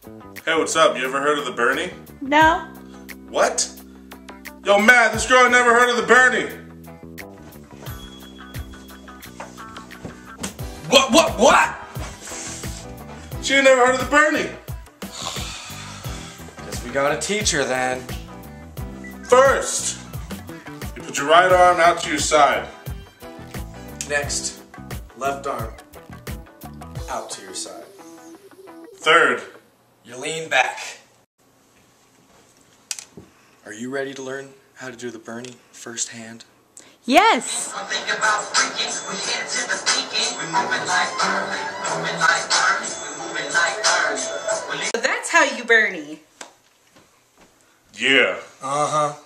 Hey, what's up? You ever heard of the Bernie? No. What? Yo, Matt, this girl never heard of the Bernie. What? She ain't never heard of the Bernie. Guess we gotta teach her then. First, you put your right arm out to your side. Next, left arm out to your side. Third, You lean back. Are you ready to learn how to do the Bernie firsthand? Yes. So that's how you Bernie. yeah. Uh-huh.